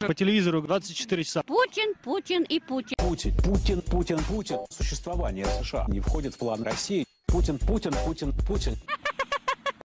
По телевизору 24 часа. Путин, Путин и Путин. Путин. Существование США не входит в план России. Путин.